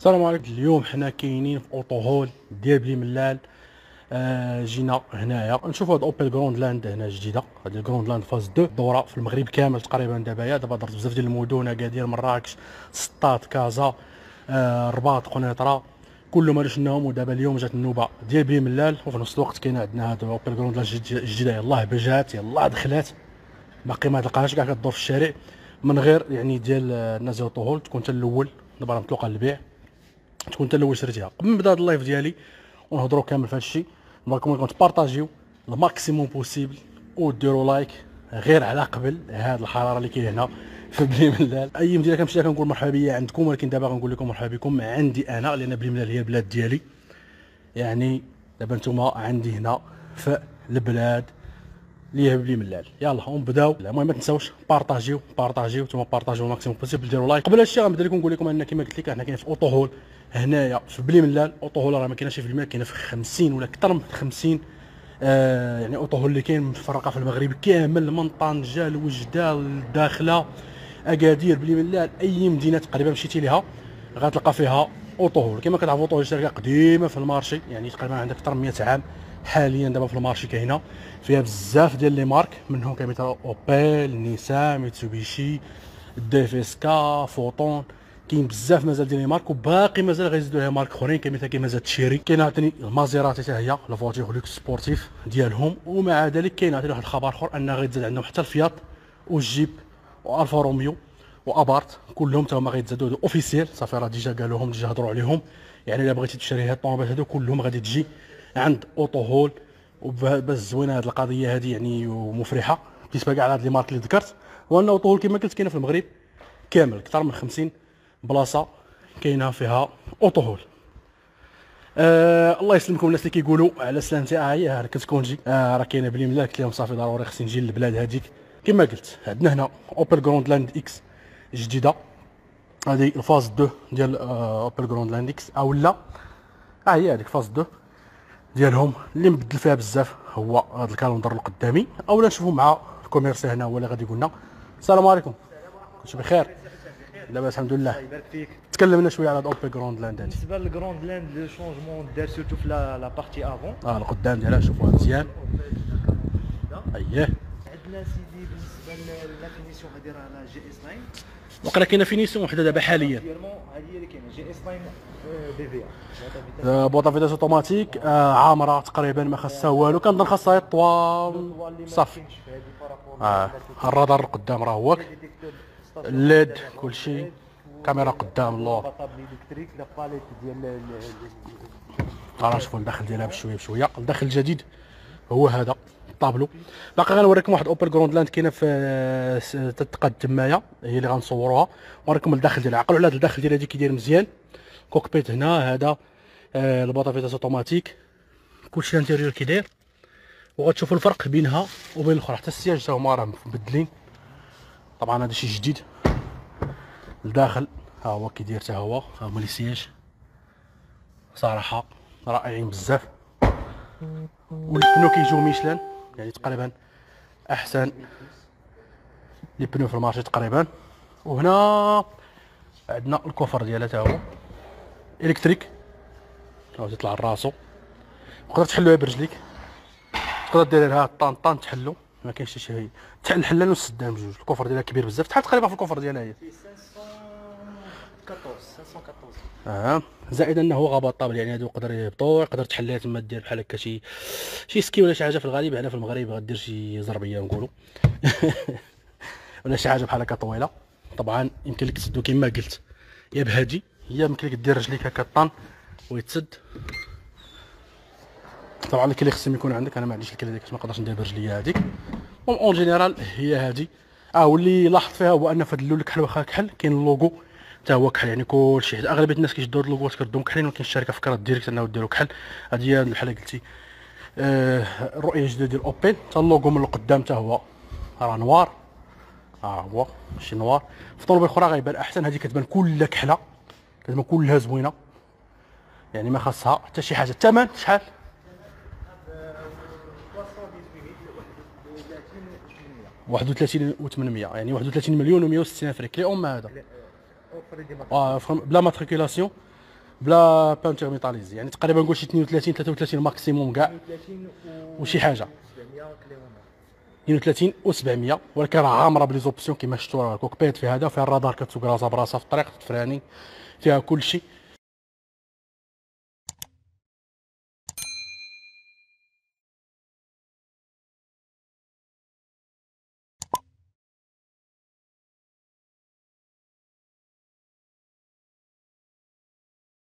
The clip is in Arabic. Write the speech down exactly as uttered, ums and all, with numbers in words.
السلام عليكم. اليوم حنا كاينين في اوطو هول ديال بلي ملال. آه جينا هنايا نشوفوا هاد اوبل جروند لاند هنا جديده، هاد جروند لاند فاز اثنين دوره في المغرب كامل تقريبا. دابا يا دابا درت بزاف ديال المدن، اكادير، مراكش، سطات، كازا، آه الرباط، قنيطره، كلهم هادو شناهم. ودابا اليوم جات النوبه ديال بلي ملال، وفي نفس الوقت كاين عندنا هاد اوبل جروند لاند جديده. يلاه بجات، يلاه دخلات، باقي ما تلقاهاش كاع كدور في الشارع من غير يعني ديال الناس ديال اوطو هول. تكون انت الاول دابا راه مطلوقه للبيع، تكون انت الاول شريتيها. قبل ما نبدا هاد اللايف ديالي ونهضروا كامل في هادشي، نبغيكم انكم تبارطاجيو الماكسيموم بوسيبل وديروا لايك غير على قبل هاد الحراره اللي كاين هنا في بلي ملال. اي مدينه كنمشي كنقول مرحبا بيا عندكم، ولكن دابا غنقول لكم مرحبا بكم عندي انا، لان بلي ملال هي البلاد ديالي. يعني دابا نتوما عندي هنا في البلاد اللي هي بلي ملال. يلا ونبداو. المهم ما تنساوش بارطاجيو بارطاجيو نتوما، بارطاجيو الماكسيموم بوسيبل، ديروا لايك. قبل هادشي غنبدا لكم نقول لكم ان كما قلت لك حنا كاين في اوطو هول هنايا في بلي ملال. اوطو هول راه ما كايناش في المال، كاينه في خمسين ولا اكثر من خمسين. آه يعني اوطو هول اللي كاين متفرقه في المغرب كامل، من طنجه لوجده الداخله، اكادير، بلي ملال. اي مدينه تقريبا مشيتي ليها غتلقى فيها اوطو هول. كما كتعرفوا اوطو هول شركه قديمه في المارشي، يعني تقريبا عندها اكثر من مئة عام حاليا دابا في المارشي. كاينه فيها بزاف ديال لي مارك، منهم كمثال اوبيل، نيسان، ميتسوبيشي، ديفيسكا، فوتون. كاين بزاف مازال ديال لي مارك، وباقي مازال غيزيدوا لها مارك اخرين كمثال كاين مازال تشيري. كاين عاوتاني المازيراتي حتى هي لا فواتور لوكس سبورتيف ديالهم. ومع ذلك كاين عاوتاني واحد الخبر اخر، ان غيتزاد عندهم حتى الفيات والجيب والفا روميو وابارت، كلهم تا هما غيتزادوا. هادو اوفيسيال صافي، راه ديجا قالوهم، ديجا هضروا عليهم. يعني الا بغيتي تشري هاد الطوموبيل هادو كلهم غادي تجي عند اوطو هول. وبس زوينه هاد القضيه هادي يعني ومفرحه بالنسبه كاع هاد لي مارك اللي ذكرت. وان اوطو هول كما قلت كاينه في المغرب كامل، اكثر من خمسين بلاصه كاينه فيها اوطو هول. آه الله يسلمكم الناس اللي كيقولوا على سلامتي. اه هي كتكون جي آه راه كاينه بلي ملال. قلت لهم صافي ضروري خصني نجي للبلاد هذيك. كما قلت عندنا هنا اوبل جروند لاند اكس جديده، هذه الفاز اثنين ديال آه اوبل جروند لاند اكس، او لا ها هي هذيك فاز اثنين ديالهم. اللي مبدل فيها بزاف هو هذا الكالندر القدامي. اولا نشوفوا مع الكوميرسي هنا هو اللي غادي يقول لنا. السلام عليكم، كلشي بخير؟ لاباس الحمد لله. الله يبارك فيك. تكلمنا شويه على هاد اوبل جروند لاند هادي. بالنسبه للجروند لاند لو شونجمون دار سورتو في لا لا بارتي افون. اه القدام ديالها شوفوها مزيان. اييه عندنا سيدي بالنسبه للافينيسيون هادي راه لا جي اس تسعة وقيلا كاينه فينيسيون وحده دابا حاليا. ديالمون هذه هي اللي كاينه جي اس تسعة بي في آه بوطه فيتاس اوتوماتيك، آه عامره تقريبا، ما خاصها والو. كنظن خاصها يطوى صافي. اه الرادار القدام راه هوك، الليد كلشي، كاميرا قدام اللور. بطابل الكتريك لا باليت ديال راه نشوفوا الداخل ديالها بشويه بشويه. الداخل الجديد هو هذا الطابلو. باقي غنوريكم واحد اوبل جروند لاند كاينه في تتقاد تمايا، هي اللي غنصوروها ونوريكم الداخل ديالها. عقلوا على هذا الداخل ديالها كي داير مزيان. كوكبيت هنا، هذا آه البوطه فيتاس اوتوماتيك، كلشي انتيريور كي داير. وغتشوفوا الفرق بينها وبين الاخرى. حتى السياج تا هما راه مبدلين طبعا، هذا شي جديد. الداخل ها هو كي داير تا هو، ها هما لي سياج صراحه رائعين بزاف. والبنو كيجيو ميشلان، يعني تقريبا احسن لي بنو في المارشي تقريبا. وهنا عندنا الكوفر ديالها تا هو الكتريك، هاو تطلع لراسو. تقدر تحلوها برجليك، تقدر دير لها طان طان تحلو، ما كاينش شي شي تحل الحلال والسدان بجوج. الكوفر ديالها كبير بزاف، تحل تقريبا في الكوفر ديالها هي اه. زائد انه غابطابل، يعني هادو يقدر يهبطوا، يقدر تحليها تما دير بحال هكا شي شي سكي ولا شي حاجه. في الغالب هنا في المغرب غدير شي زربيه نقولوا ولا شي حاجه بحال هكا طويله. طبعا يمكن لك تسدو كما قلت يا بهادي، هي يمكن لك دير رجليك هكا طان ويتسد. طبعا الكلي اللي خصهم يكون عندك، انا ما عنديش الكلي ديك ما نقدرش ندير برجليا هذيك. اون جينيرال هي هذه. اه واللي لاحظت فيها هو ان في هذا اللون كحل واخا كحل كاين اللوغو حتى هو كحل، يعني كلشي. اغلبيه الناس كيشدوا هاد اللوغوات كردهم كحلين، ولكن الشركه فكرت ديريكت انه ديروا كحل. هذه هي بحال قلتي آه الرؤيه الجديده ديال اوبل. حتى اللوغو من القدام حتى هو راه نوار، ها هو شي نوار. في طوموبيل اخرى غيبان احسن، هذه كتبان كلها كحله، كتبان كلها زوينه، يعني ما خاصها حتى شي حاجه. الثمن شحال؟ واحد وثلاثين وثمانمية، يعني واحد وثلاثين مليون و160 الف ريال. كلي ام هذا اه بلا ماتريكولاسيون. بلا بانتيغ ميتاليزي، يعني تقريبا نقول شي اثنين وثلاثين ثلاثة وثلاثين ماكسيموم كاع ثلاثين وشي حاجه. سبعمية كيلومتر. اثنين وثلاثين و سبعمية، ولكن راه عامره بلي زوبسيون كيما شفتوا. راه الكوكبيت في هذا، فيها الرادار كتسوق راسها براسها في الطريق، تفراني فيها كل شيء.